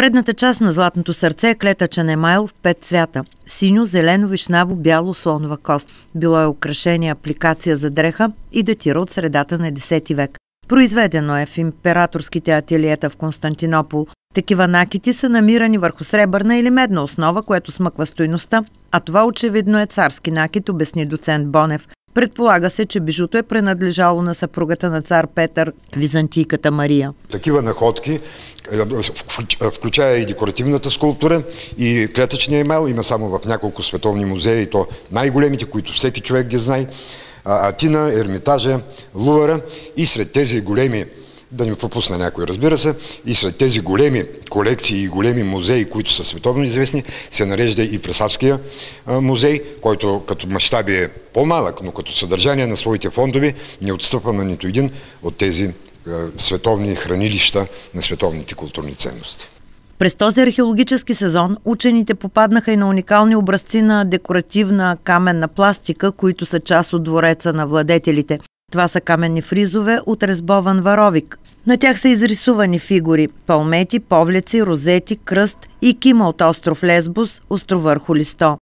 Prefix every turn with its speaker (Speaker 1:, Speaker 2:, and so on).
Speaker 1: предната част на златното сърце е клетъчен емайл в 5 цвята – синьо, зелено, вишнаво, бяло, слонова кост. Било е украшение, апликация за дреха и датира от средата на 10 век. Произведено е в императорските ателиета в Константинопол. Такива накити са намирани върху сребърна или медна основа, което смъква стойността, а това очевидно е царски накит, обясни доцент Бонев. Предполага се, че бижуто е принадлежало на съпругата на цар Петър, византийката Мария.
Speaker 2: Такива находки, включая и декоративната скулптура, и клетъчния емайл, има само в няколко световни музеи, и то най-големите, които всеки човек ги знае. Атина, Ермитажа, Лувъра, и сред тези големи, да не пропусна някой, разбира се, и сред тези големи колекции и големи музеи, които са световно известни, се нарежда и Пресавския музей, който като мащаби е по-малък, но като съдържание на своите фондове не отстъпва на нито един от тези световни хранилища на световните културни ценности.
Speaker 1: През този археологически сезон учените попаднаха и на уникални образци на декоративна каменна пластика, които са част от двореца на владетелите. Това са каменни фризове от резбован варовик. На тях са изрисувани фигури – палмети, повлеци, розети, кръст и кима от остров Лесбос, островърху Листо.